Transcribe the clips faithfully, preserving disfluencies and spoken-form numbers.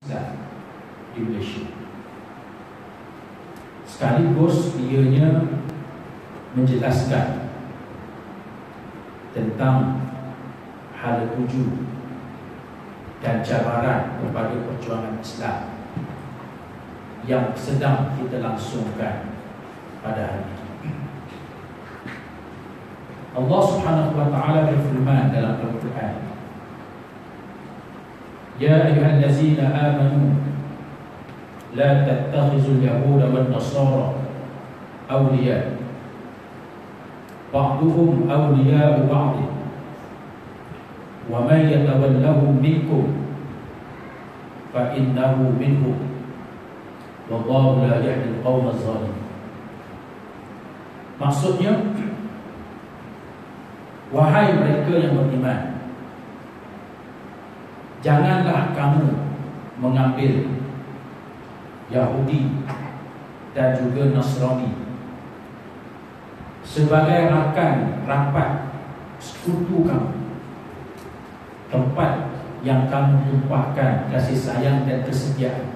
di Malaysia. Sekaligus ianya menjelaskan tentang hal wujud dan cabaran kepada perjuangan Islam yang sedang kita langsungkan pada hari ini. Allah Subhanahu wa taala berfirman dalam Al-Quran, Ya ayyuhallazina amanu la tattakhizul yahuda wan nasara awliya ba'duhum awliya'u ba'd wa man yatawallahum minkum fa innahu minhum wallahu la yahdi al-qawma adh-dhalimin. Maksudnya, wahai mereka yang beriman, janganlah kamu mengambil Yahudi dan juga Nasrani sebagai rakan rapat sekutu kamu, tempat yang kamu tumpahkan kasih sayang dan kesetiaan.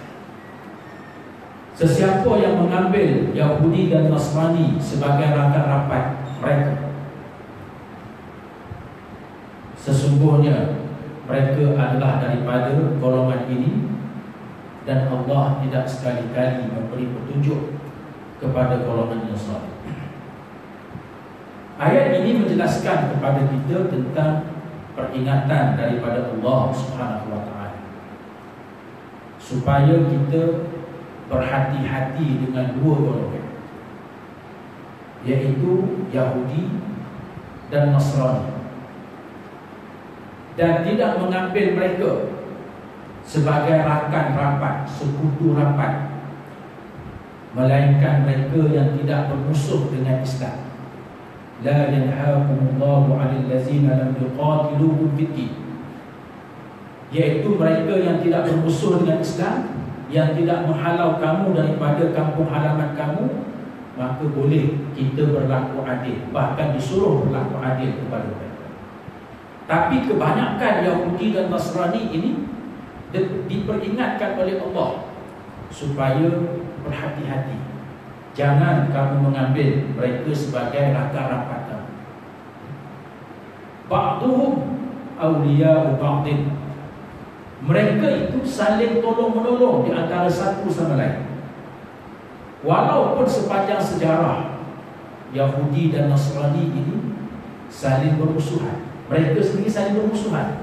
Sesiapa yang mengambil Yahudi dan Nasrani sebagai rakan rapat mereka, sesungguhnya mereka adalah daripada golongan ini, dan Allah tidak sekali-kali memberi petunjuk kepada golongan yang salah. Ayat ini menjelaskan kepada kita tentang peringatan daripada Allah Subhanahu wa taala supaya kita berhati-hati dengan dua golongan, iaitu Yahudi dan Nasrani, dan tidak mengambil mereka sebagai rakan rapat, sekutu rapat, melainkan mereka yang tidak bermusuh dengan Islam. La yanhaakumullahu 'anil ladzina lam yuqatilukum fid-din, iaitu mereka yang tidak bermusuh dengan Islam, yang tidak menghalau kamu daripada kampung halaman kamu, maka boleh kita berlaku adil, bahkan disuruh berlaku adil kepada mereka. Tapi kebanyakan Yahudi dan Nasrani ini diperingatkan oleh Allah supaya berhati-hati. Jangan kamu mengambil mereka sebagai rakan rapat kamu. Ba'duhum awliya'u ba'din, mereka itu saling tolong-menolong di antara satu sama lain. Walaupun sepanjang sejarah Yahudi dan Nasrani ini saling bermusuhan, mereka sendiri saling bermusuhan,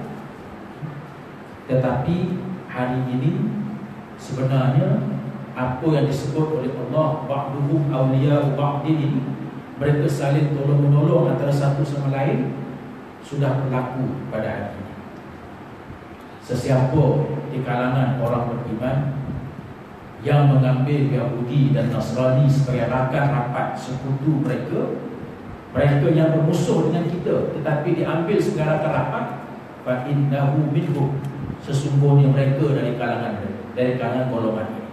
tetapi hari ini sebenarnya apa yang disebut oleh Allah ba'duhum awliya'u ba'din ini, mereka saling tolong-menolong antara satu sama lain, sudah berlaku pada hari ini. Sesiapa di kalangan orang beriman yang mengambil Yahudi dan Nasrani sebagai rakan rapat sekutu mereka, mereka yang bermusuh dengan kita tetapi diambil sebagai rakan rapat, fa innahu minhum, sesungguhnya mereka dari kalangan dari kalangan golongan ini.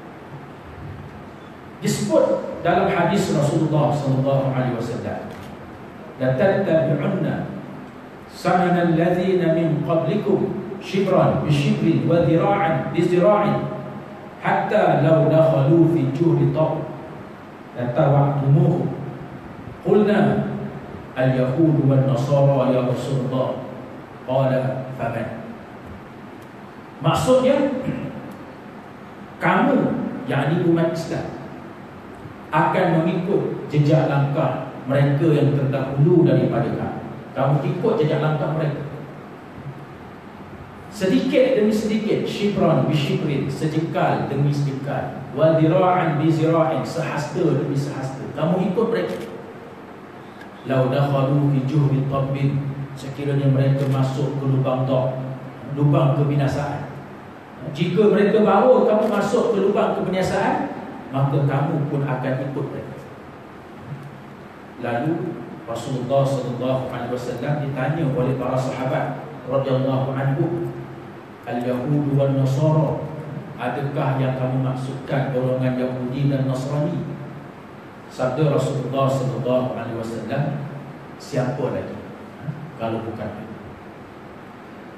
Disebut dalam hadis Rasulullah sallallahu alaihi wasallam, la tattabi'unna sanana alladhina min qablikum shibran bi shibrin wa dhira'an bi dhira'in hatta law dakhalu fi juhri tab la tawa'tumuhu. Qulna al-yahud wal nasara ya Rasulullah, qala faman. Maksudnya, kamu, yakni umat Islam, akan mengikut jejak langkah mereka yang terdahulu daripada kamu. Kamu ikut jejak langkah mereka, sedikit demi sedikit, shibran bi shibrin, sejengkal demi sejengkal, wa dhira'an bi zira'in, sehasta demi sehasta, kamu ikut mereka. Lau dakhalu fi juhri tabbin, sekiranya mereka masuk ke lubang tab, lubang kebinasaan, jika mereka bawa kamu masuk ke lubang kebinasaan, maka kamu pun akan ikut mereka. Lalu Rasulullah sallallahu alaihi wasallam ditanya oleh para sahabat radhiyallahu anhu, al-yahud wal nasara, adakah yang kamu maksudkan golongan Yahudi dan Nasrani? Sabda Rasulullah sallallahu alaihi wasallam, siapa lagi kalau bukan?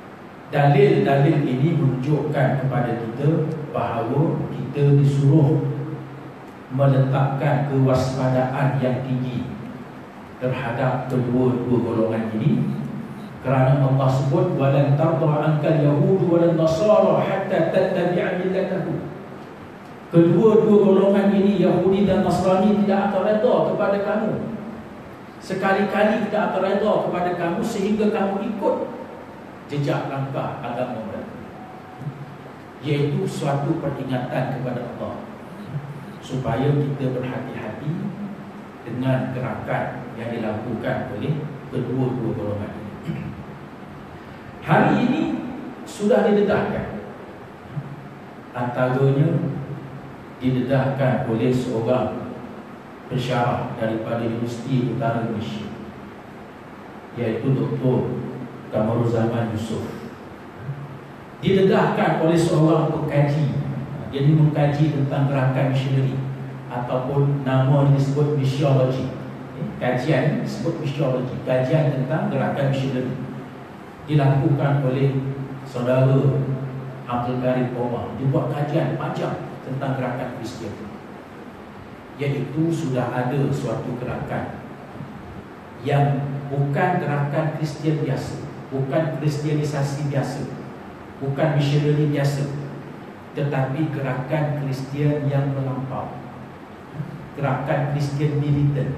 Dalil-dalil ini menunjukkan kepada kita bahawa kita disuruh meletakkan kewaspadaan yang tinggi terhadap kedua-dua golongan ini, kerana Allah sebut walan tarda ankal yahud walan nasara hatta tattabi'a millatahum. Kedua-dua golongan ini, Yahudi dan Nasrani, tidak akan redha kepada kamu, sekali-kali tidak akan redha kepada kamu sehingga kamu ikut jejak langkah agama mereka. Iaitu suatu peringatan kepada Allah supaya kita berhati-hati dengan gerakan yang dilakukan oleh kedua-dua golongan ini. Hari ini sudah didedahkan, antaranya didedahkan oleh seorang pensyarah daripada Universiti Utara Malaysia, iaitu Doktor Kamaruzzaman Yusof. Didedahkan oleh seorang pengkaji. Dia ini mengkaji tentang gerakan misioneri, ataupun nama disebut missiology. Kajian disebut missiology, kajian tentang gerakan misioneri, dilakukan oleh saudara Abdul Karim Omar. Dia buat kajian panjang tentang gerakan Kristian, iaitu sudah ada suatu gerakan yang bukan gerakan Kristian biasa, bukan kristianisasi biasa, bukan misioneri biasa, tetapi gerakan Kristian yang melampau, gerakan Kristian militan,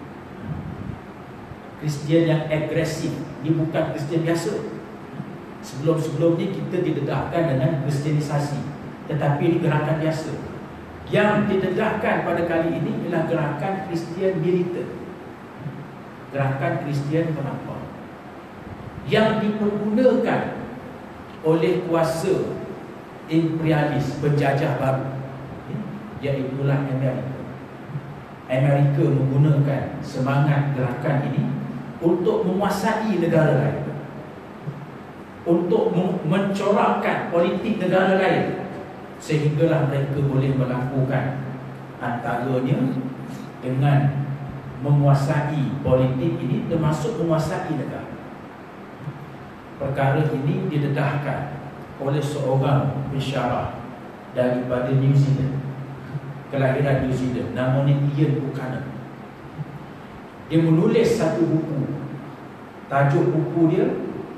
Kristian yang agresif. Ini bukan Kristian biasa. Sebelum-sebelum ni kita didedahkan dengan kristianisasi, tetapi ini gerakan biasa. Yang didedahkan pada kali ini ialah gerakan Kristian militan, gerakan Kristian melampau, yang dipergunakan oleh kuasa imperialis penjajah baru, iaitulah Amerika. Amerika menggunakan semangat gerakan ini untuk menguasai negara lain, untuk mencorakkan politik negara lain, sehinggalah mereka boleh melakukan antaranya dengan menguasai politik ini, termasuk menguasai negara. Perkara ini didedahkan oleh seorang pensyarah daripada New Zealand, kelahiran New Zealand, namanya Ian Buchanan. Dia menulis satu buku. Tajuk buku dia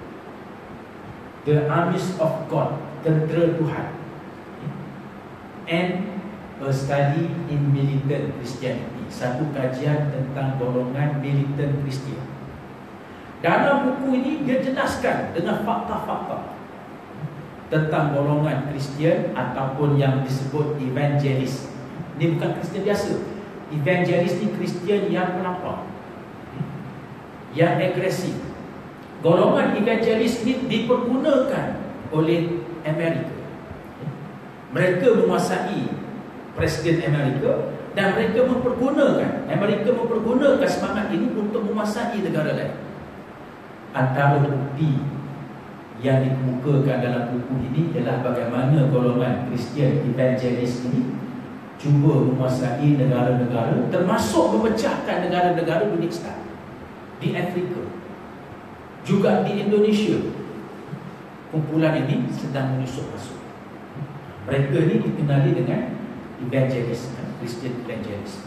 The Armies of God, Tentera Tuhan, and a Study in Militant Christianity, satu kajian tentang golongan militan Kristian. Dalam buku ini dia jelaskan dengan fakta-fakta tentang golongan Kristian ataupun yang disebut evangelis. Ini bukan Kristian biasa. Evangelis ni Kristian yang melampau, yang agresif. Golongan evangelis ini dipergunakan oleh Amerika. Mereka menguasai Presiden Amerika, dan mereka mempergunakan Amerika mempergunakan semangat ini untuk menguasai negara lain. Antara bukti yang dikemukakan dalam buku ini adalah bagaimana golongan Kristian evangelis ini cuba menguasai negara-negara, termasuk memecahkan negara-negara dunia Islam di Afrika, juga di Indonesia. Kumpulan ini sedang menyusup masuk. Mereka ini dikenali dengan evangelis, Christian evangelis.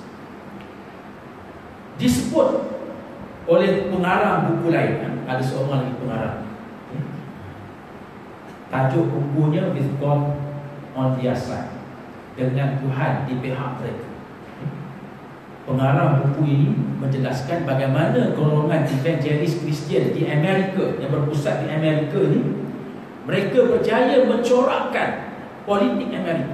Disebut oleh pengarang buku lain, ada seorang lagi pengarang, tajuk bukunya With God on Their Side, dengan Tuhan di pihak mereka. Pengarang buku ini menjelaskan bagaimana golongan evangelis Kristian di Amerika, yang berpusat di Amerika ini, mereka berjaya mencorakkan politik Amerika.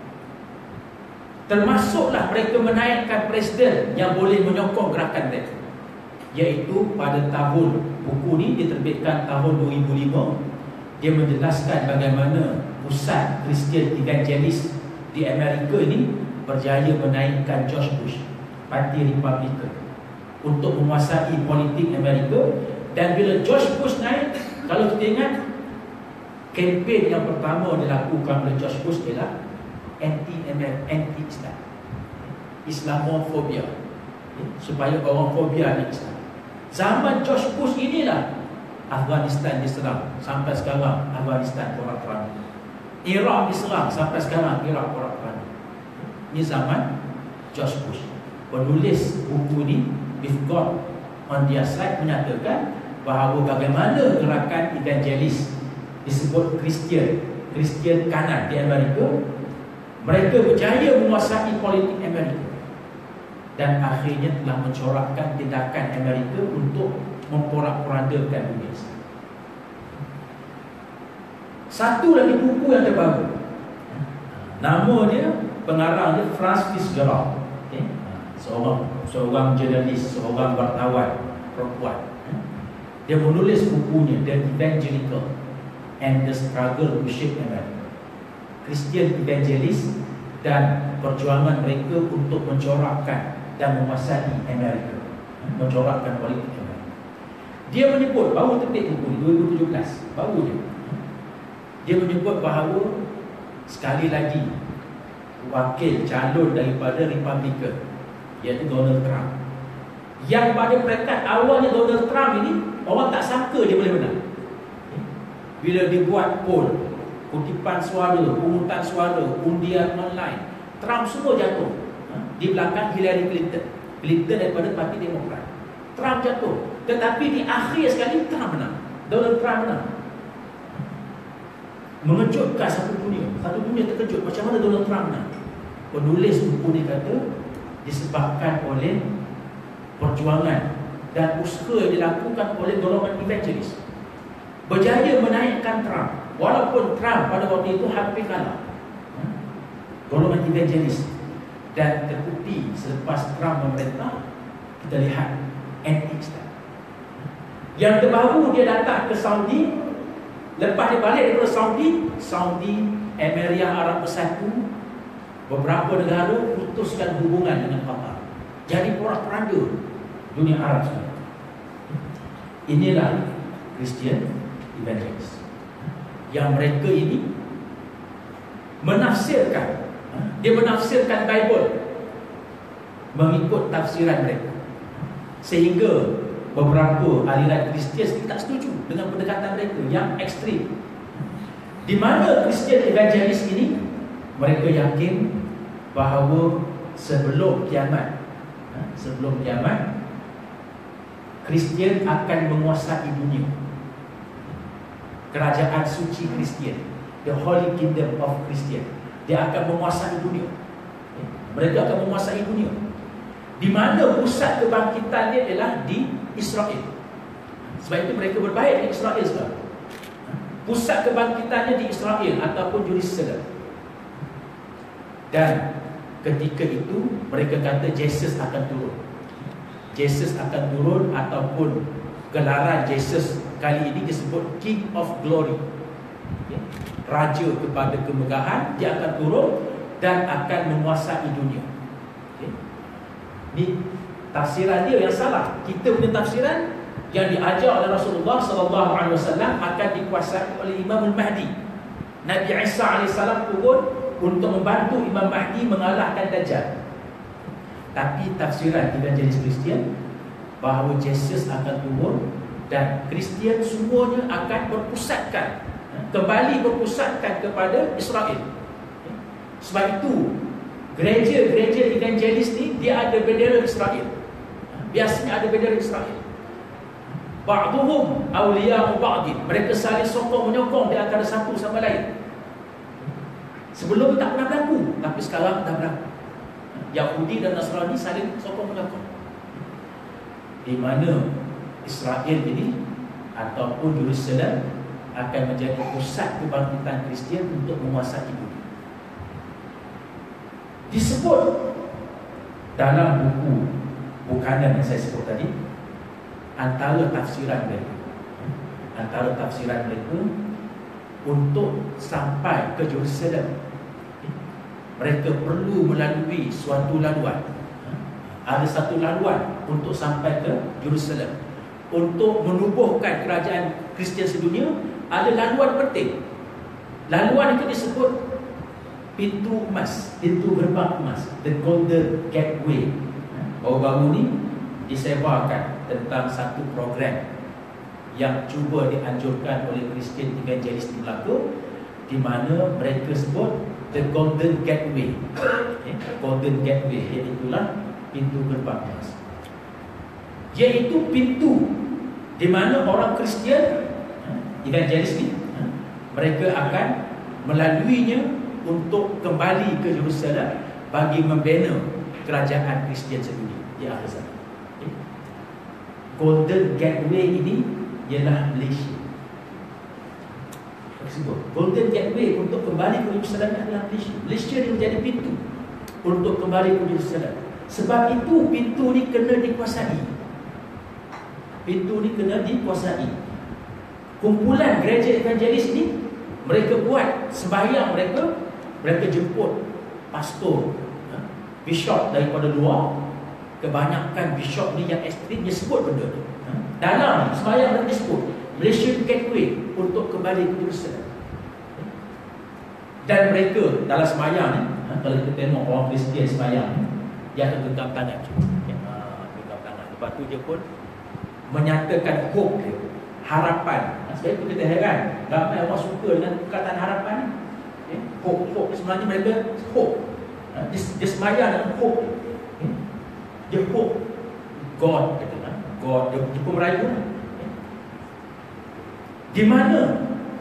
Termasuklah mereka menaikkan presiden yang boleh menyokong gerakan mereka, iaitu pada tahun, buku ini diterbitkan tahun dua ribu lima. Dia menjelaskan bagaimana pusat Kristian evangelis di Amerika ini berjaya menaikkan George Bush, Parti Republikan, untuk menguasai politik Amerika. Dan bila George Bush naik, kalau kita ingat, kempen yang pertama dilakukan oleh George Bush ialah anti-Islam, Islamofobia, supaya orang fobia dengan Islam. Zaman George Bush inilah Afghanistan diserang, sampai sekarang Afghanistan porak-poranda. Iraq diserang, sampai sekarang Iraq porak-poranda. Ini zaman George Bush. Penulis buku ni, With God on Their Side, menyatakan bahawa bagaimana gerakan evangelis disebut Kristian, Kristian kanan di Amerika, mereka berjaya menguasai politik Amerika dan akhirnya telah mencorakkan tindakan Amerika untuk memporak-porandakan dunia. Satu lagi buku yang terbaru, nama dia, pengarang dia Franz Fitzgerald, okay? seorang seorang jurnalis, seorang wartawan perempuan. Dia menulis bukunya The Evangelical and the Struggle to Shape America, Christian Evangelist dan perjuangan mereka untuk mencorakkan dan menguasai Amerika, mencorakkan politik Amerika. Dia menyebut, baru terbit buku ni dua ribu tujuh belas, baru je. Dia menyebut bahawa sekali lagi wakil calon daripada Republican, iaitu Donald Trump, yang pada peringkat awalnya Donald Trump ini orang tak sangka dia boleh menang. Bila dibuat poll, kutipan suara, pungutan suara, undian online, Trump semua jatuh. Di belakang Hillary Clinton, Clinton daripada Parti Demokrat. Trump jatuh. Tetapi di akhir sekali Trump menang, Donald Trump menang. Mengejutkan satu dunia. Satu dunia terkejut, macam mana Donald Trump menang. Penulis buku ni kata disebabkan oleh perjuangan dan usaha yang dilakukan oleh golongan evangelis, berjaya menaikkan Trump. Walaupun Trump pada waktu itu hampir kalah, golongan evangelis, dan terbukti selepas Trump memerintah, kita lihat anti-Islam. Yang terbaru, dia datang ke Saudi. Lepas dia balik daripada Saudi, Saudi, Emirat Arab Bersatu, beberapa negara putuskan hubungan dengan Qatar. Jadi porak-poranda dunia Arab semua. Inilah Christian Evangelist, yang mereka ini menafsirkan, dia menafsirkan Bible mengikut tafsiran mereka, sehingga beberapa aliran Kristian tak setuju dengan pendekatan mereka yang ekstrim. Di mana Christian Evangelist ini, mereka yakin bahawa sebelum kiamat, sebelum kiamat, Kristian akan menguasai dunia. Kerajaan suci Kristian, the Holy Kingdom of Christian, dia akan menguasai dunia. Mereka akan menguasai dunia. Di mana pusat kebangkitan dia adalah di Israel. Sebab itu mereka berbaik di Israel sekarang. Pusat kebangkitannya di Israel ataupun Jerusalem. Dan ketika itu mereka kata Jesus akan turun. Jesus akan turun, ataupun gelaran Jesus kali ini disebut King of Glory, okay? Raja kepada kemegahan. Dia akan turun dan akan menguasai dunia. Okay? Ini tafsiran dia yang salah. Kita punya tafsiran yang diajar oleh Rasulullah sallallahu alaihi wasallam akan dikuasai oleh Imam Al-Mahdi. Nabi Isa alaihissalam turun untuk membantu Imam Mahdi mengalahkan Dajjal. Tapi tafsiran evangelis Kristian bahawa Jesus akan turun dan Kristian semuanya akan berpusatkan, kembali berpusatkan kepada Israel. Sebab itu gereja-gereja evangelis ni dia ada bendera Israel. Biasanya ada bendera Israel. Ba'duhum awliya'u ba'din, mereka saling sokong menyokong di antara satu sama lain. Sebelum tak pernah berlaku, tapi sekarang dah berlaku. Yahudi dan Nasrani saling sokong menyokong. Di mana Israel ini ataupun Jerusalem akan menjadi pusat kebangkitan Kristian untuk menguasai dunia. Disebut dalam buku Buchanan yang saya sebut tadi, antara tafsiran mereka, antara tafsiran mereka untuk sampai ke Jerusalem, mereka perlu melalui suatu laluan. Ada satu laluan untuk sampai ke Jerusalem. Untuk menubuhkan kerajaan Kristian sedunia, ada laluan penting. Laluan itu disebut pintu emas, pintu gerbang emas, the Golden Gateway. Baru-baru ni disebarkan tentang satu program yang cuba dianjurkan oleh Christian evangelist di Melaka, di mana mereka sebut the Golden Gateway. Okay. Golden Gateway, iaitulah pintu gerbang emas, iaitu pintu di mana orang Kristian evangelis ni mereka akan melaluinya untuk kembali ke Jerusalem bagi membina kerajaan Kristian sedunia di akhir zaman. Okay. Golden Gateway ini ialah Malaysia. Sebut Golden Gateway untuk kembali ke Jerusalem adalah Malaysia. Malaysia dia menjadi pintu untuk kembali ke Jerusalem. Sebab itu pintu ni kena dikuasai. Pintu ni kena dikuasai. Kumpulan gereja evangelis ni, mereka buat sembahyang mereka, mereka jemput pastor, bishop daripada luar. Kebanyakan bishop ni yang ekstrim, dia sebut benda ni. Dalam sembahyang mereka sebut Malaysian Gateway untuk kembali ke Jerusalem. Dan mereka dalam sembahyang ni, kalau kita tengok orang Kristian sembahyang ni, dia akan genggam tangan, ya, genggam tangan. Lepas tu dia pun menyatakan hope dia, harapan. Sebab itu kita heran, ramai orang suka dengan perkataan harapan ni. Ya, hope, hope sebenarnya mereka hope. Dia, dia sembahyang dengan hope. Ya, dia hope God, kata God, dia, dia pun merayu. Ya. Di mana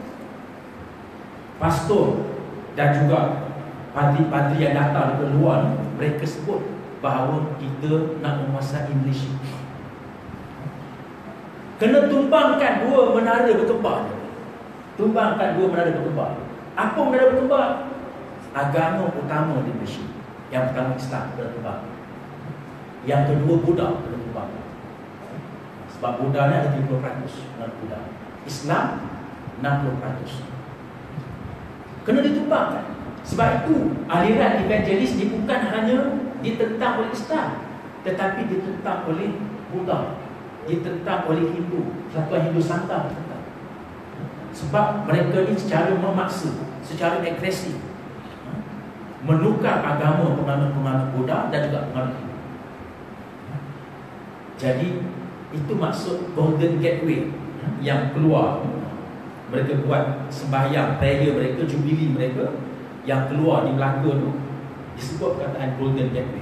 pastor dan juga padri-padri yang datang dari luar, mereka sebut bahawa kita nak menguasai Malaysia. Kena tumbangkan dua menara berkembar. Tumbangkan dua menara berkembar. Apa menara berkembar? Agama utama di Malaysia. Yang pertama Islam berkembar. Yang kedua Buddha berkembar. Sebab Buddha ni ada tiga puluh peratus Buddha. Islam enam puluh peratus. Kena ditumbangkan. Sebab itu aliran evangelis ni bukan hanya ditentang oleh Islam, tetapi ditentang oleh Buddha, ditentang oleh Hindu, Satuan Hindu Sangka ditentang. Sebab mereka ni secara memaksa, secara agresif menukar agama penganut-penganut Buddha dan juga penganut Hindu. Jadi itu maksud Golden Gateway yang keluar. Mereka buat sembahyang prayer mereka, jubili mereka yang keluar di Melaka tu, disebut perkataan Golden Gateway.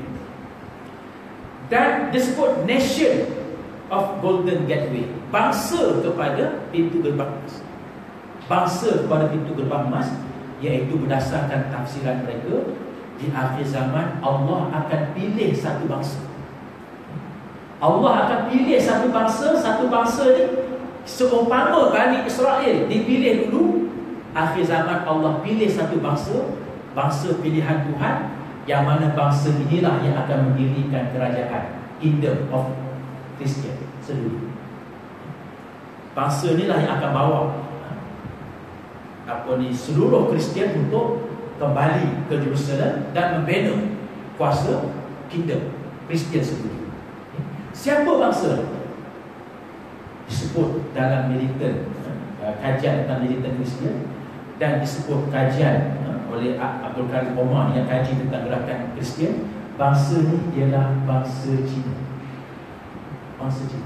Dan disebut Nation of Golden Gateway, bangsa kepada pintu gerbang emas. Bangsa kepada pintu gerbang emas, iaitu berdasarkan tafsiran mereka, di akhir zaman Allah akan pilih satu bangsa. Allah akan pilih satu bangsa. Satu bangsa ni seumpama Bani Israel dipilih dulu, akhir zaman Allah pilih satu bangsa, bangsa pilihan Tuhan, yang mana bangsa inilah yang akan mendirikan kerajaan Kingdom of Christian sedunia. Bangsa inilah yang akan bawa apa ni seluruh Kristian untuk kembali ke Jerusalem dan membina kuasa Kingdom Kristian sedunia. Siapa bangsa? Disebut dalam militan, kajian tentang militan Kristian, dan disebut kajian oleh Abdul Karim Omar yang kaji tentang gerakan Kristian. Bangsa ni ialah bangsa Cina. Bangsa Cina.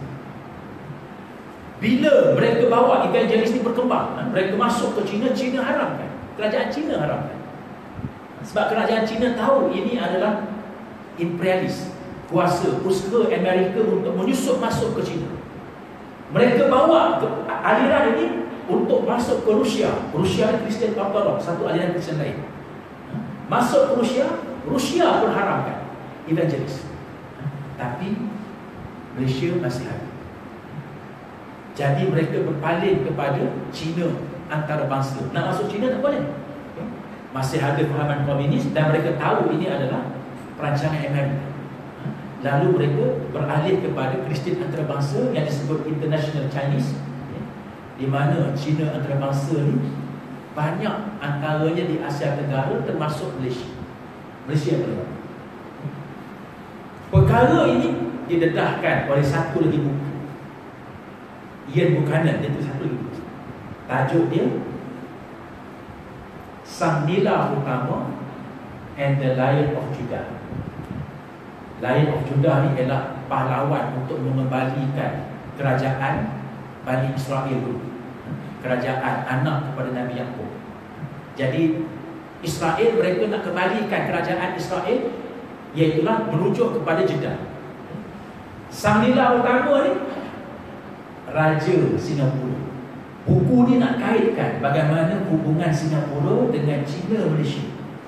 Bila mereka bawa evangelis ni berkembang, mereka masuk ke Cina, Cina haramkan. Kerajaan Cina haramkan. Sebab kerajaan Cina tahu ini adalah imperialis, kuasa, usaha Amerika untuk menyusup masuk ke Cina. Mereka bawa ke aliran ini untuk masuk ke Rusia. Rusia Kristian Ortodoks, satu aliran Kristian lain. Masuk ke Rusia, Rusia pun haramkan evangelis. Tapi Malaysia masih ada. Jadi mereka berpaling kepada Cina antarabangsa. Nak masuk Cina tak boleh. Masih ada fahaman komunis dan mereka tahu ini adalah perancangan Amerika. Lalu mereka beralih kepada Kristian antarabangsa yang disebut International Chinese, di mana Cina antarabangsa ni banyak antaranya di Asia Tenggara termasuk Malaysia. Malaysia adalah. Perkara ini didedahkan oleh satu lagi buku, Ian Buchanan, dia tu satu lagi buku. Tajuk dia Sang Nila Utama and the Lion of Judah. Lion of Judah ni ialah pahlawan untuk mengembalikan kerajaan Bani Israel dulu, kerajaan anak kepada Nabi Yaqub. Jadi Israel, mereka nak kembalikan kerajaan Israel, iaitulah merujuk kepada Jeddah. Sang nila utama ni Raja Singapura. Buku ni nak kaitkan bagaimana hubungan Singapura dengan China Malaysia.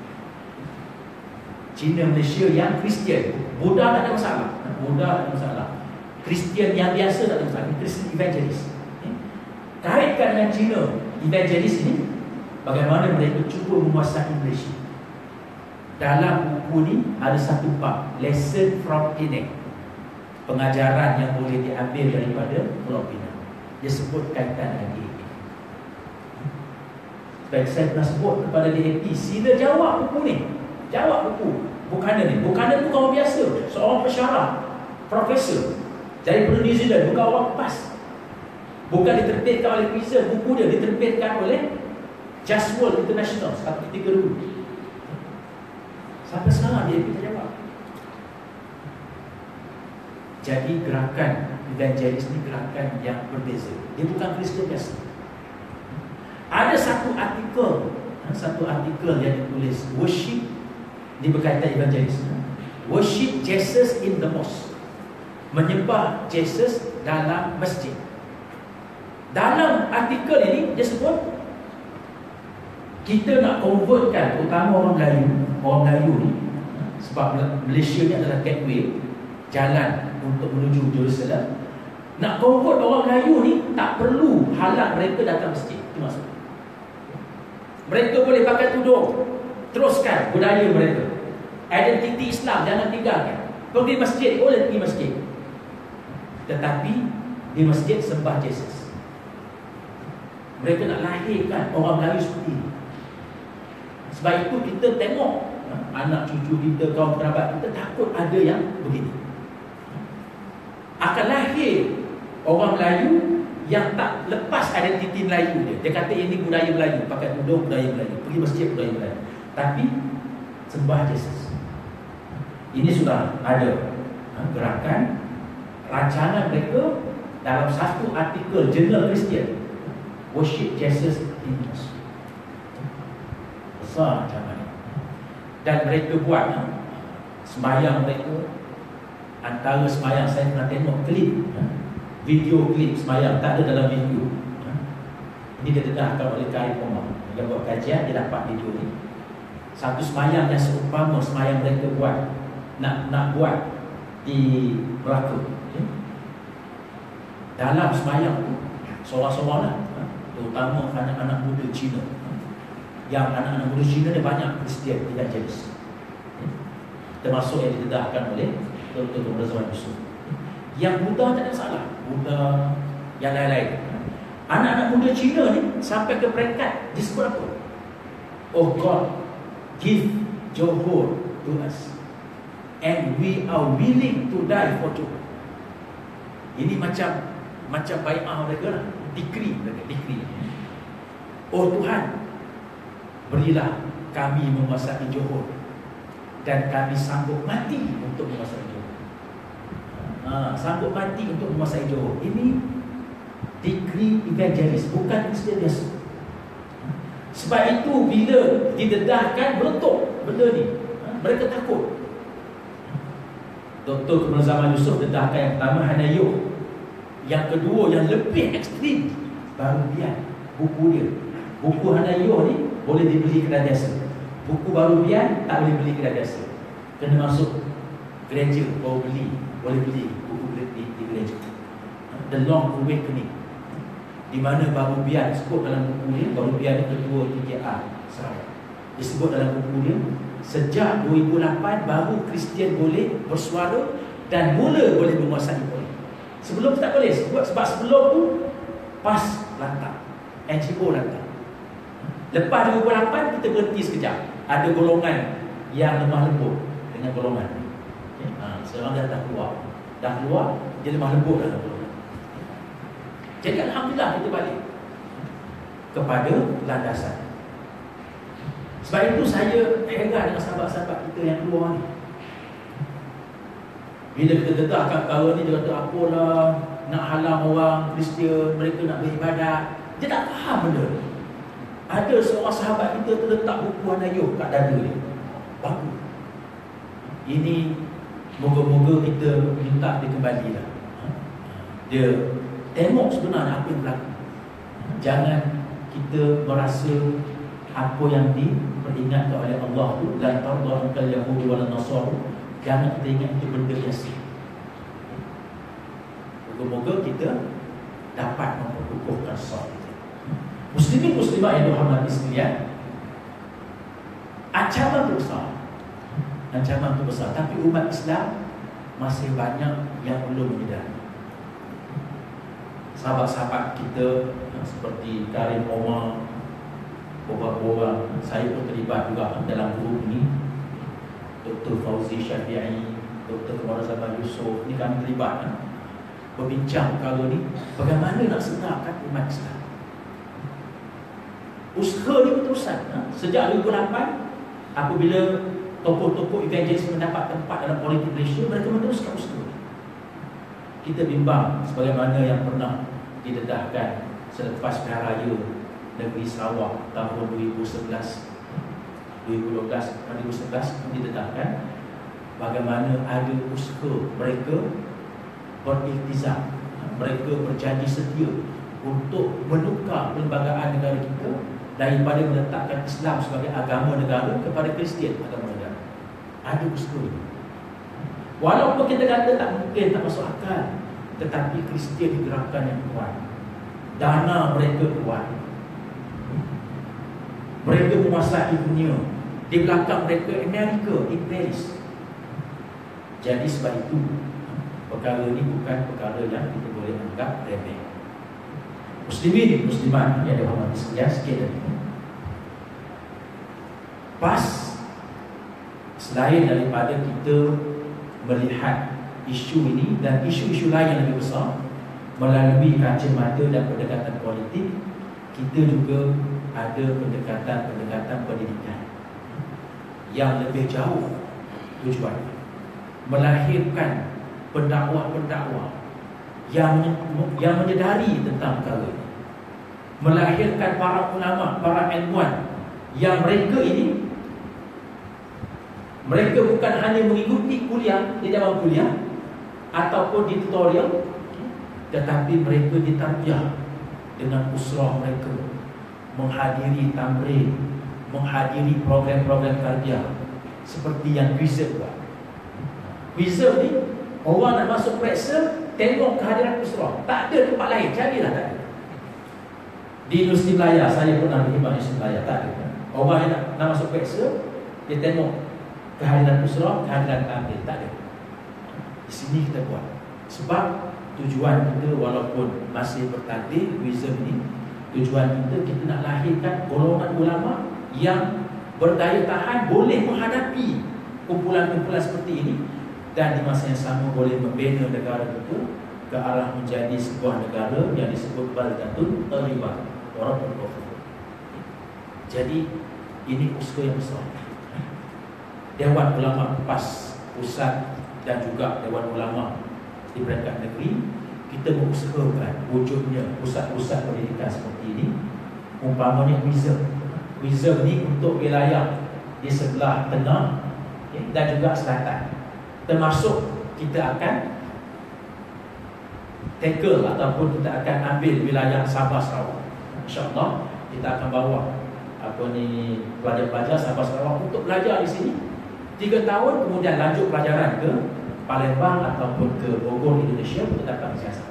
China Malaysia yang Kristian, Buddha tak ada masalah, Buddha tak ada masalah, Kristian yang biasa tak ada masalah, Kristian evangelis. Kaitkan dengan China evangelis ini, bagaimana mereka cuba menguasai Malaysia. Dalam buku ni ada satu bab, lesson from Penang, pengajaran yang boleh diambil daripada Pulau Pinang. Dia sebut kaitan dengan D A P. Baik, saya pernah sebut kepada D A P, sila jawab buku ni. Jawab buku Buchanan ni. Buchanan bukan orang biasa, seorang pensyarah, profesor daripada New Zealand, bukan orang pas. Bukan diterbitkan oleh Prison, buku dia diterbitkan oleh Just World International satu tiga dulu. Sampai sekarang dia kita jawab. Jadi gerakan evangelis ni gerakan yang berbeza. Dia bukan Kristian biasa. Ada satu artikel, satu artikel yang ditulis worship, dia berkaitan evangelis. Worship Jesus in the mosque, menyembah Jesus dalam masjid. Dalam artikel ini dia sebut, kita nak convertkan, terutama orang Melayu, orang Melayu ni, sebab Malaysia ni adalah gateway, jalan untuk menuju Jerusalem. Nak convert orang Melayu ni, tak perlu halang mereka datang masjid. Itu maksud. Mereka boleh pakai tudung, teruskan budaya mereka, identiti Islam jangan tinggalkan. Pergi masjid, boleh pergi masjid, tetapi di masjid sembah Jesus. Mereka nak lahirkan orang Melayu seperti ini. Sebab itu kita tengok anak cucu kita, kaum kerabat kita takut ada yang begini. Akan lahir orang Melayu yang tak lepas identiti Melayu dia. Dia kata ini budaya Melayu, pakai tudung budaya Melayu, pergi masjid budaya Melayu, tapi sembah Jesus. Ini sudah ada gerakan, rancangan mereka dalam satu artikel jurnal Kristian, worship Jesus in mosque. Besar macam ni. Dan mereka buat sembahyang mereka, antara sembahyang saya pernah tengok klip, video klip sembahyang, tak ada dalam video. Ini didedahkan oleh Karim Omar. Dia buat kajian, dia dapat video ni. Satu sembahyang yang seumpama sembahyang mereka buat, nak nak buat di Melaka. Dalam sembahyang tu, seorang-seorang lah, terutama anak-anak muda Cina. Yang anak-anak muda Cina ni banyak Kristian evangelis, termasuk yang didedahkan oleh Doktor Razwan Yusof. Yang Buddha tak ada salah, Buddha yang lain-lain. Anak-anak muda Cina ni sampai ke peringkat disebut apa? Oh God, give Johor to us, and we are willing to die for Johor. Ini macam macam bai'ah mereka lah, decree mereka, decree. Oh Tuhan, berilah kami menguasai Johor, dan kami sanggup mati untuk menguasai Johor. Ha, sanggup mati untuk menguasai Johor. Ini decree evangelis, bukan Kristian biasa. Sebab itu bila didedahkan meletup benda ni, mereka takut. Doktor Kemal Zaman Yusof dedahkan yang pertama Hanayuh, yang kedua yang lebih ekstrim Baru Bian, buku dia. Buku Hanayuh ni boleh dibeli kedai biasa, buku Baru Bian tak boleh beli kedai biasa, kena masuk gereja baru beli, boleh beli buku di, di gereja. The Long Awakening, di mana Baru Bian sebut dalam buku dia. Baru Bian ni ketua T K R Sarawak. Disebut dalam buku dia, sejak dua ribu lapan baru Kristian boleh bersuara dan mula boleh menguasai politik. Sebelum tu tak boleh, sebab, sebab sebelum tu PAS lantak, N G O lantak. Lepas dua ribu lapan kita berhenti sekejap. Ada golongan yang lemah lembut dengan golongan ni. Ha, sekarang dah, dah keluar. Dah keluar, dia lemah lembut dalam golongan. Jadi Alhamdulillah kita balik kepada landasan. Sebab itu saya heran dengan sahabat-sahabat kita yang keluar ni. Bila kita dedahkan perkara ni, dia kata apalah, nak halang orang Kristian mereka nak beribadat. Dia tak faham benda ni. Ada seorang sahabat kita terletak buku Hanayuh kat dada dia. Bagus. Ini moga-moga kita minta dia kembali lah. Dia tengok sebenarnya apa yang berlaku. Jangan kita merasa apa yang diperingatkan oleh Allah tu dan tarda kal yahudi wal nasara, jangan kita ingat itu benda biasa. Moga-moga kita dapat memperkukuhkan saf kita. Muslimin muslimat yang dirahmati sekalian, ancaman tu besar. Ancaman tu besar, tapi umat Islam masih banyak yang belum menyedari. Sahabat-sahabat kita seperti Karim Omar, Boba-boba, saya pun terlibat juga dalam grup ini. Doktor Fauzi Syafi'i, Doktor Kemara Zaman Yusof, ni kami terlibat kan? Berbincang perkara ni, bagaimana nak segarkan umat Islam. Usaha ni berterusan ha? Sejak dua ribu lapan, apabila tokoh-tokoh evangelis mendapat tempat dalam politik Malaysia, mereka meneruskan usaha. Kita bimbang sebagaimana yang pernah didedahkan selepas pilihan raya negeri Sarawak tahun dua ribu sebelas, dua ribu dua belas, dua ribu sebelas didedahkan, bagaimana ada usaha mereka beriltizam, mereka berjanji setia untuk menukar perlembagaan negara kita daripada meletakkan Islam sebagai agama negara kepada Kristian agama negara. Ada usaha ini. Walaupun kita kata tak mungkin, tak masuk akal, tetapi Kristian digerakkan yang kuat. Dana mereka kuat. Mereka menguasai dunia. Di belakang mereka Amerika, Inggeris. Jadi sebab itu perkara ini bukan perkara yang kita boleh anggap remeh. Muslimin, muslimat yang dirahmati sekalian, sikit lagi. Pas selain daripada kita melihat isu ini dan isu-isu lain yang lebih besar melalui kacamata dan pendekatan politik, kita juga ada pendekatan-pendekatan pendidikan yang lebih jauh tujuannya, melahirkan pendakwah-pendakwah yang yang menyedari tentang perkara ini, melahirkan para ulama, para ilmuwan yang mereka ini mereka bukan hanya mengikuti kuliah di dalam kuliah ataupun di tutorial, tetapi mereka ditarbiyah dengan usrah mereka, menghadiri tamrin, menghadiri program-program tarbiyah seperti yang Quizzer buat. Quizzer ni orang nak masuk periksa tengok kehadiran usrah, tak ada tempat lain, carilah tak ada. Di Universiti Melaya, saya pernah berkhidmat di Universiti Melaya, tak ada. Orang yang nak, nak masuk periksa, dia tengok kehadiran usrah, kehadiran tamrin, tak ada. Di sini kita buat. Sebab tujuan kita walaupun masih bertadbir Quizzer ni, tujuan kita kita nak lahirkan golongan ulama yang berdaya tahan, boleh menghadapi kumpulan-kumpulan seperti ini, dan di masa yang sama boleh membina negara kita ke arah menjadi sebuah negara yang disebut baldatun thayyibah wa rabbul ghafur. Jadi ini usaha yang besar. Dewan Ulama PAS pusat dan juga Dewan Ulama di peringkat negeri, kita mengusahakan wujudnya pusat-pusat pendidikan seperti ini. Umpamanya Quizzer. Quizzer ni untuk wilayah di sebelah tengah, okay, dan juga selatan. Termasuk kita akan tackle ataupun kita akan ambil wilayah Sabah Sarawak. InsyaAllah kita akan bawa apa ni pelajar-pelajar Sabah Sarawak untuk belajar di sini tiga tahun, kemudian lanjut pelajaran ke Palembang ataupun ke Bogor, Indonesia untuk dapat siasat.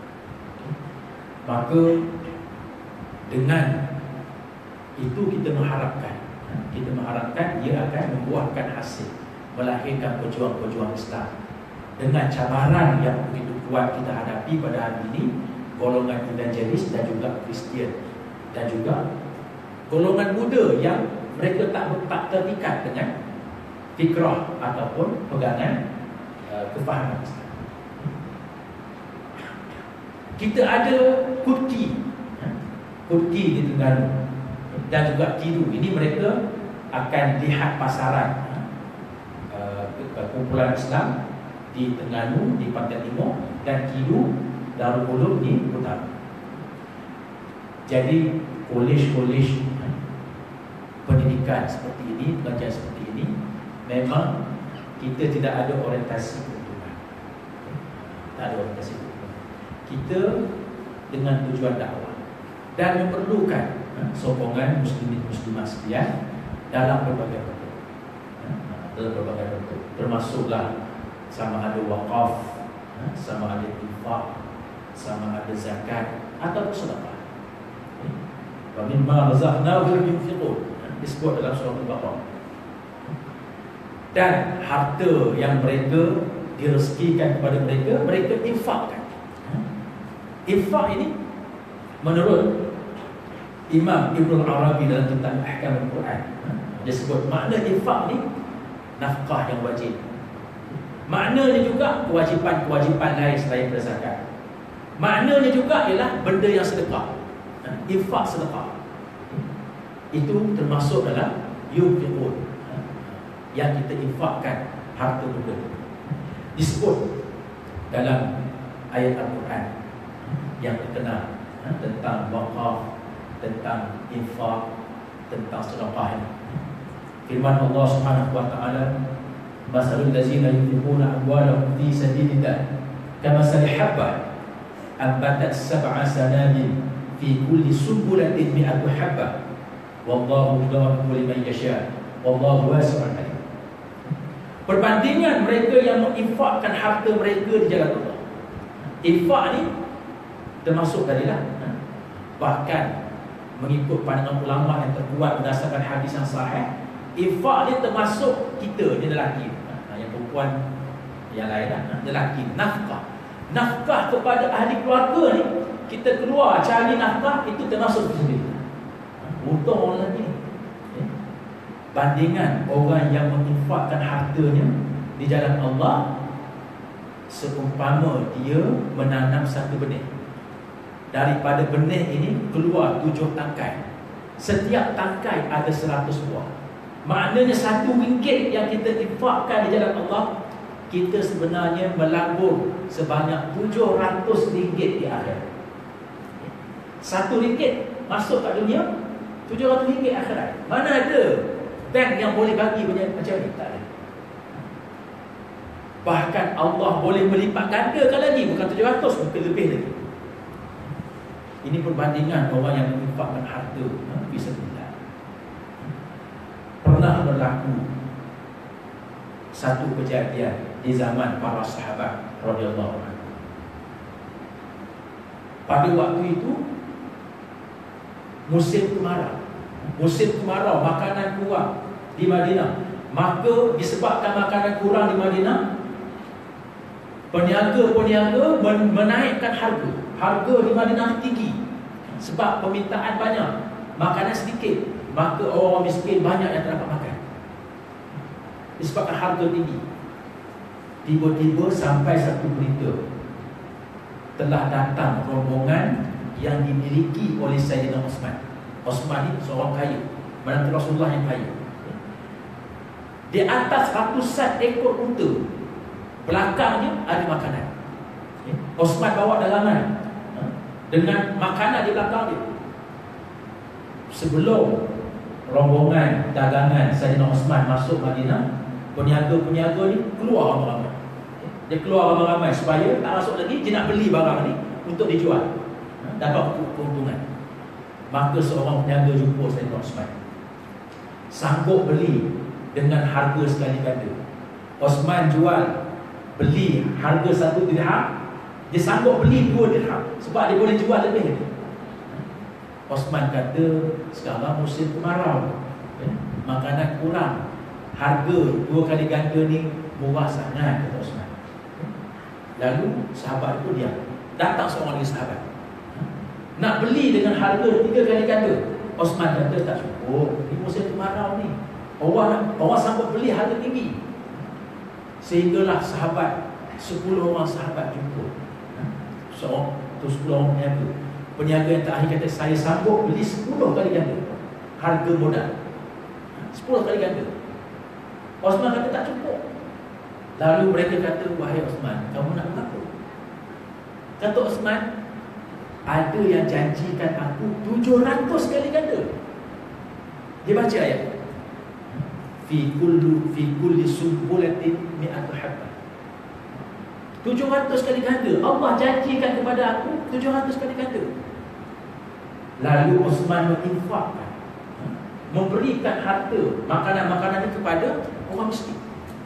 Maka dengan itu kita mengharapkan kita mengharapkan ia akan membuahkan hasil, melahirkan pejuang-pejuang Islam dengan cabaran yang begitu kuat kita hadapi pada hari ini, golongan evangelis dan juga Kristian dan juga golongan muda yang mereka tak tak terikat dengan fikrah ataupun pegangan uh, kefahaman Islam. Kita ada Kurti, Kurti di Terengganu dan juga Kidu. Ini mereka akan lihat pasaran uh, kumpulan Islam di Terengganu, di Pantai Timur, dan Kidu Darul Ulum di utara. Jadi kolej-kolej pendidikan seperti ini, pengajian seperti ini, memang kita tidak ada orientasi keuntungan. Tak ada orientasi keuntungan. Kita dengan tujuan dakwah dan memerlukan sokongan muslimin muslimat sekalian dalam berbagai bentuk. Dalam berbagai bentuk, termasuklah sama ada wakaf, sama ada infak, sama ada zakat atau sedekah. Wa mimma razaqnahum yunfiqun, disebut dalam surah Al-Baqarah. Dan harta yang mereka direzekikan kepada mereka, mereka infakkan. Infak ini menurut Imam Ibn Arabi dalam kitab Ahkam Al-Quran, dia sebut makna infak ni nafkah yang wajib. Maknanya juga kewajipan-kewajipan lain selain zakat. Maknanya juga ialah benda yang sedekah. Infak sedekah itu termasuk dalam yunfiqun, yang kita infakkan harta benda. Disebut dalam ayat Al-Quran yang terkenal tentang wakaf, tentang infak, tentang sedekah ini. Firman Allah Subhanahu wa taala, masalul ladzina yunfiquna amwalahum fi sabilillah kamathali habbah ambatat sab'a sanabil fi kulli sunbulatin mi'atu habbah wallahu yudha'ifu liman yasha wallahu wasi'un alim. Perbandingan mereka yang menginfakkan harta mereka di jalan Allah. Infak ni termasuk tadilah, bahkan mengikut pandangan ulama yang terkuat berdasarkan hadis yang sahih, infak ni termasuk kita, dia lelaki, yang perempuan yang lain lah, lelaki, nafkah. Nafkah kepada ahli keluarga ni, kita keluar cari nafkah, itu termasuk sendiri. Untung orang lelaki ni. Bandingan orang yang menginfakkan hartanya di jalan Allah, seumpama dia menanam satu benih. Daripada benih ini keluar tujuh tangkai. Setiap tangkai ada seratus buah. Maknanya satu ringgit yang kita infakkan di jalan Allah, kita sebenarnya melabur sebanyak tujuh ratus ringgit di akhirat. Satu ringgit masuk kat dunia, tujuh ratus ringgit akhirat. Mana ada bank yang boleh bagi macam ni? Tak ada. Bahkan Allah boleh melipat gandakan lagi, bukan tujuh ratus, mungkin lebih lagi. Ini perbandingan orang yang menginfakkan harta fisabilillah. Pernah berlaku satu kejadian di zaman para sahabat radhiyallahu anhu. Pada waktu itu musim kemarau. Musim kemarau, makanan kurang di Madinah. Maka disebabkan makanan kurang di Madinah, peniaga-peniaga menaikkan harga. Harga di Madinah tinggi sebab permintaan banyak, makanan sedikit, maka orang miskin banyak yang tak dapat makan disebabkan harga tinggi. Tiba-tiba sampai satu berita, telah datang rombongan yang dimiliki oleh Sayyidina Osman. Osman ni seorang kaya, menantu Rasulullah yang kaya. Di atas ratusan ekor unta, belakangnya ada makanan. Osman bawa dalaman dengan makanan di belakang dia. Sebelum rombongan dagangan Sayyidina Osman masuk Madinah, peniaga-peniaga ni keluar ramai-ramai. Dia keluar ramai-ramai supaya tak masuk lagi, dia nak beli barang ni untuk dijual, dapat keuntungan. Maka seorang peniaga jumpa Sayyidina Osman, sanggup beli dengan harga sekali ganda. Osman jual, beli harga satu dirham, dia sanggup beli dua dirham sebab dia boleh jual lebih lagi. Osman kata, sekarang musim kemarau, ya, makanan kurang, harga dua kali ganda ni murah sangat, kata Osman. Lalu sahabat itu diam. Datang seorang lagi sahabat, nak beli dengan harga tiga kali ganda. Osman kata, tak cukup, ni musim kemarau ni, Orang orang sanggup beli harga tinggi. Sehinggalah sahabat, sepuluh orang sahabat jumpa. Seorang tu sepuluh orang peniaga. Peniaga yang terakhir kata, saya sanggup beli sepuluh kali ganda harga modal. Sepuluh kali ganda. Osman kata tak cukup. Lalu mereka kata, wahai Osman, kamu nak berapa? Kata Osman, ada yang janjikan aku tujuh ratus kali ganda. Dia baca ayat, fi kullu fi kulli sumbulatin mi'atu habbah. tujuh ratus kali ganda. Allah janjikan kepada aku tujuh ratus kali ganda. Lalu Osman menginfakkan, memberikan harta, makanan-makanan itu kepada orang miskin.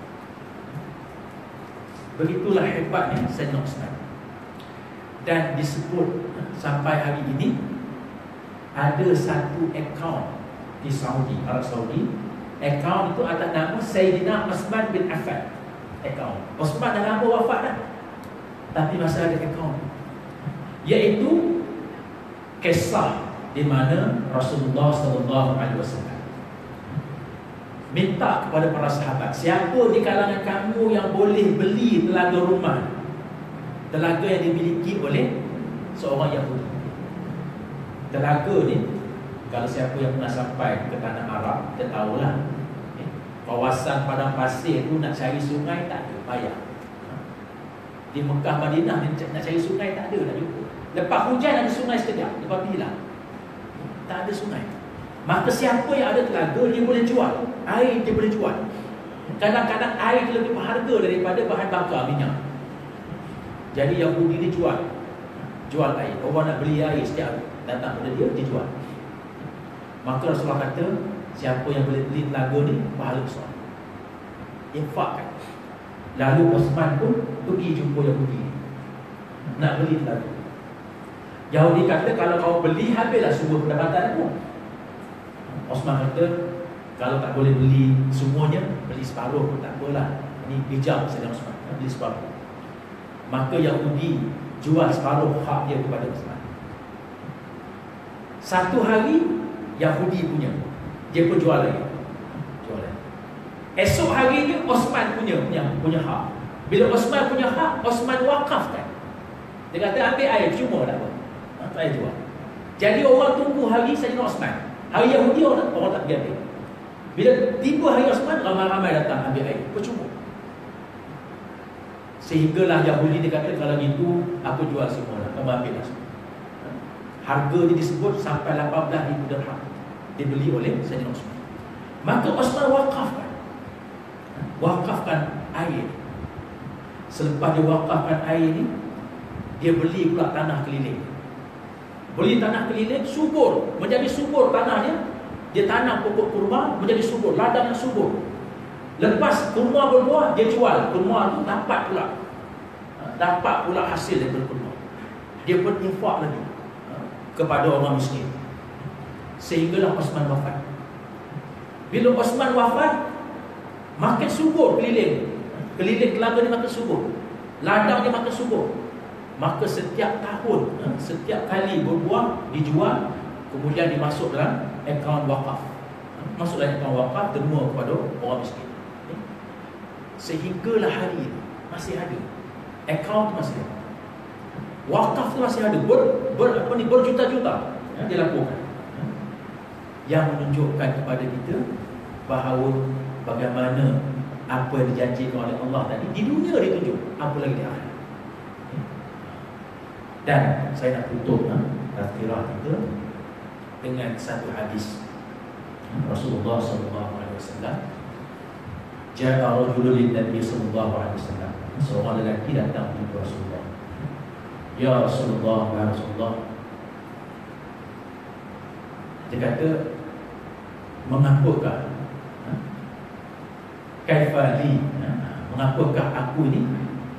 Begitulah hebatnya Sayyidina Osman. Dan disebut sampai hari ini ada satu akaun di Saudi, Arab Saudi. Akaun itu atas nama Sayyidina Osman bin Affan. Akaun Osman dah lama wafat dah, tapi masih ada akaun, iaitu kisah di mana Rasulullah sallallahu alaihi wasallam minta kepada para sahabat, siapa di kalangan kamu yang boleh beli telaga rumah, telaga yang dimiliki oleh seorang Yahudi. Telaga ni, kalau siapa yang pernah sampai ke tanah Arab, kita tahulah, eh, kawasan padang pasir tu nak cari sungai tak ada, payah. Di Mekah, Madinah nak cari sungai tak ada, nak jumpa. Lepas hujan ada sungai sekejap, lepas tu hilang, tak ada sungai. Maka siapa yang ada telaga, dia boleh jual air, dia boleh jual. Kadang-kadang air lebih berharga daripada bahan bakar minyak. Jadi Yahudi dia jual Jual air. Orang nak beli air setiap hari, datang pada dia, dia jual. Maka Rasulullah kata, siapa yang boleh beli telaga ni, pahala besar, infakkan. Lalu Osman pun pergi jumpa Yahudi, nak beli telaga. Yahudi kata, kalau kau beli, habislah semua pendapatan aku. Osman kata, kalau tak boleh beli semuanya, beli separuh pun tak apalah. Ini bijak Sayyidina Osman, beli separuh. Maka Yahudi jual separuh hak dia kepada Osman. Satu hari Yahudi punya, dia pun jual lagi, jual lagi. Esok harinya Osman punya punya punya hak. Bila Osman punya hak, Osman wakafkan. Dia kata ambil air cuma tak apa, tak payah jual. Jadi orang tunggu hari Sayyidina Osman. Hari Yahudi orang, orang tak pergi ambil. Bila tiba hari Osman, ramai-ramai datang ambil air, percuma. Sehinggalah Yahudi dia kata, kalau gitu aku jual semua lah, kamu ambil lah semua. Harga dia disebut sampai lapan belas ribu dirham dibeli oleh Sayyidina Osman. Maka Osman wakafkan Wakafkan air. Selepas dia wakafkan air ni, dia beli pula tanah keliling. Beli tanah keliling, subur, menjadi subur tanahnya. Dia tanam pokok kurma, menjadi subur, ladang yang subur. Lepas kurma berbuah, dia jual kurma tu, dapat pula Dapat pula hasil daripada kurma. Dia pun infak lagi kepada orang miskin. Sehinggalah Osman wafat. Bila Osman wafat, makin subur keliling. Keliling telaga dia makin subur, ladang dia makin subur. Maka setiap tahun, setiap kali berbuah, dijual, kemudian dimasuk dalam akaun wakaf. Masuk dalam akaun wakaf, terima kepada orang miskin. Sehinggalah hari ini masih ada. Akaun tu masih ada. Wakaf tu masih ada. Ber, ber, apa ni, berjuta-juta ya, dilakukan. Yang menunjukkan kepada kita bahawa bagaimana apa yang dijanjikan oleh Allah tadi di dunia ditunjuk, apa lagi di akhirat. Dan saya nak tutup tafsirah kita dengan satu hadis Rasulullah sallallahu alaihi wasallam. Ja'a rajulun lin-nabi sallallahu alaihi wasallam. Seorang lelaki datang kepada Rasulullah. Ya Rasulullah, ya Rasulullah. Dia kata, mengapakah ha? Kaifa li, ha? mengapakah aku ini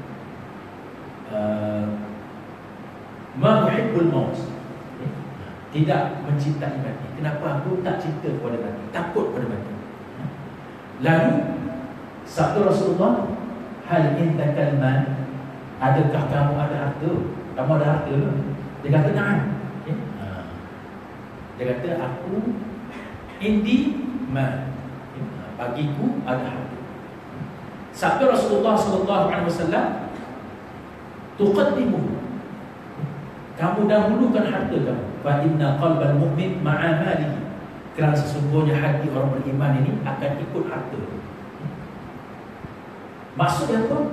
uh, ma uhibbul maut, tidak mencintai mati. Kenapa aku tak cinta kepada mati, takut kepada mati? Lalu sabda Rasulullah, hal indakal mal, adakah kamu ada harta? Kamu ada harta ke? Dia kata na'am. Okay. Ha. Dia kata aku indi mal, okay. Bagiku ada harta. Sabda Rasulullah sallallahu alaihi wasallam, tuqaddimu, kamu dahulukan harta kamu. Fa inna qalbal mu'min ma'a malihi, kerana sesungguhnya hati orang beriman ini akan ikut harta. Maksudnya apa?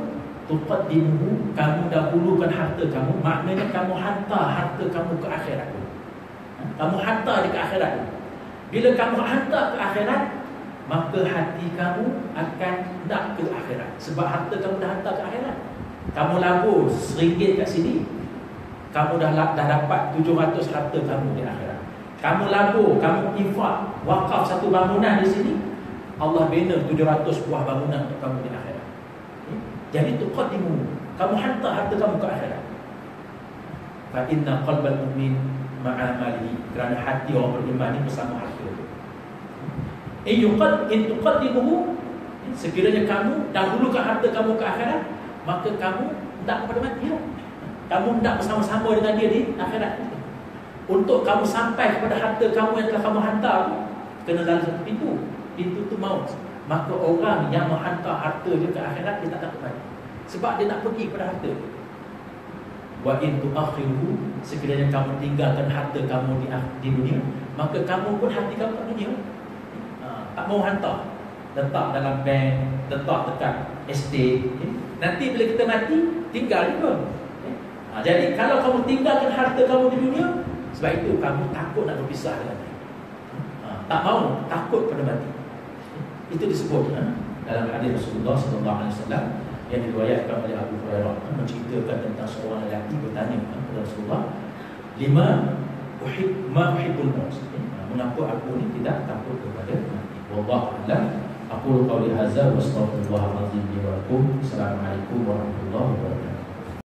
tuqaddimuhu, kamu dahulukan harta kamu, maknanya kamu hantar harta kamu ke akhirat. Kamu hantar dia ke akhirat. Bila kamu hantar ke akhirat, maka hati kamu akan nak ke akhirat. Sebab harta kamu dah hantar ke akhirat. Kamu labur seringgit kat sini, kamu dah dah dapat tujuh ratus harta kamu di akhirat. Kamu labur, kamu infak, wakaf satu bangunan di sini, Allah bina tujuh ratus buah bangunan untuk kamu di akhirat. Jadi tuqaddimu, kamu hantar harta kamu ke akhirat. Fa inna qalbal mu'min ma'a malihi, kerana hati orang beriman ini bersama harta. In yuqad in tuqaddimuhu, sekiranya kamu dahulukan harta kamu ke akhirat, maka kamu hendak kepada mati lah. Kamu hendak bersama-sama dengan dia di akhirat. Untuk kamu sampai kepada harta kamu yang telah kamu hantar, kena lalui satu pintu. Pintu tu maut. Maka orang yang menghantar harta dia ke akhirat, dia tak takut mati. Sebab dia nak pergi kepada harta. Wa in tu'akhiru, sekiranya kamu tinggalkan harta kamu di, di dunia, maka kamu pun hati kamu kat dunia. Ha, tak mau hantar. Letak dalam bank, letak dekat estate. Okay? Nanti bila kita mati, tinggal juga. Okay? Ha, jadi kalau kamu tinggalkan harta kamu di dunia, sebab itu kamu takut nak berpisah dengan dia. Ha, tak mau, takut pada mati. Itu disebut ha, dalam hadis Rasulullah sallallahu alaihi wasallam yang diriwayatkan oleh Abu Hurairah, ha, menceritakan tentang seorang lelaki bertanya ha, kepada Rasulullah, lima uhib ma uhibbul maut, ha, mengapa aku ni tidak takut kepada mati. Wallahu a'lam. Aku qawli hadza wa astaghfirullahal azim li wa lakum. Assalamualaikum warahmatullahi wabarakatuh.